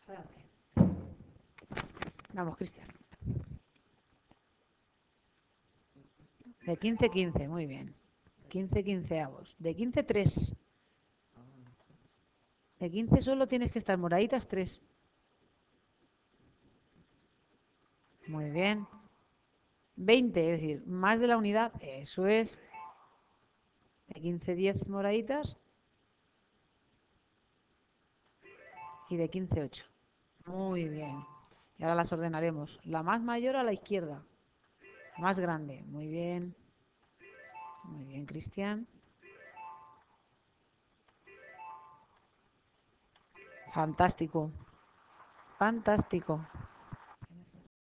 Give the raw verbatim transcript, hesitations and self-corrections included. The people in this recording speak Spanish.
Adelante. Vamos, Cristian. De quince, quince, muy bien. quince quinceavos. De quince, tres. De quince solo tienes que estar moraditas, tres. Muy bien. veinte, es decir, más de la unidad. Eso es. De quince, diez moraditas. Y de quince, ocho. Muy bien. Y ahora las ordenaremos. La más mayor a la izquierda. La más grande. Muy bien. Muy bien, Cristian. Fantástico. Fantástico.